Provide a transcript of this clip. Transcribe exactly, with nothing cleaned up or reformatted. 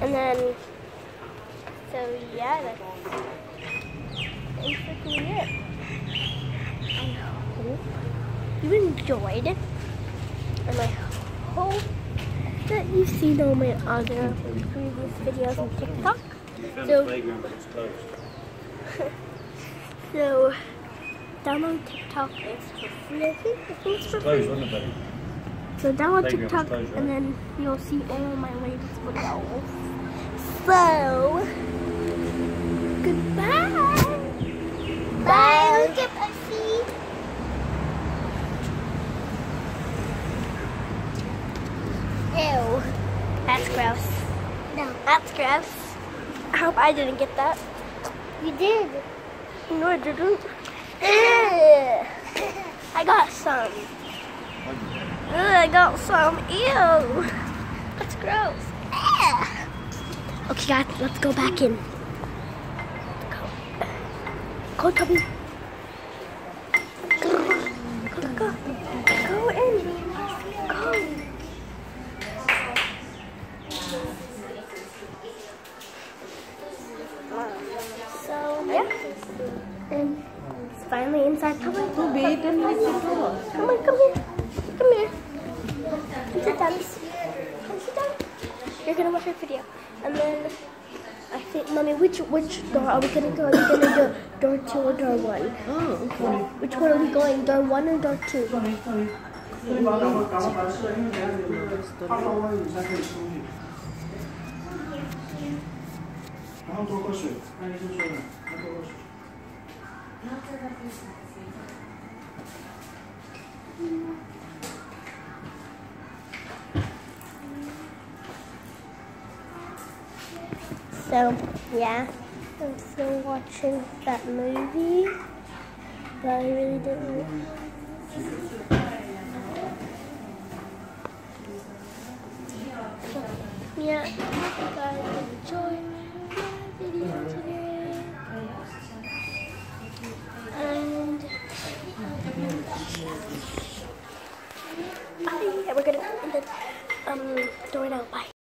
And then, so yeah, that's basically it. I hope you enjoyed it, and I hope that you've seen all my other previous videos on TikTok. So, so download TikTok. It's for free, I think. I think it's for free. So download TikTok, and then you'll see all my latest videos. So, goodbye. Bye. Look at Pussy. Ew. That's gross. No. That's gross. I hope I didn't get that. You did. No, I didn't. Ugh. I got some. Ugh, I got some. Ew. That's gross. Ugh. Okay, guys, let's go back in. Go. Go, Toby. Go, go, go. Go in. Go. So, yeah. And it's finally inside. Come on. Come on, come here. Come here. Come sit down. Come sit down. You're gonna watch our video. And then, I think, Mommy, which which door are we gonna go? Are we gonna do door two or door one? Oh, okay. Which one are we going? Door one or door two? So, yeah, I'm still watching that movie, but I really didn't. So, yeah, I hope you guys enjoyed my video today. And, bye. We're gonna end it, um, door it out. Bye.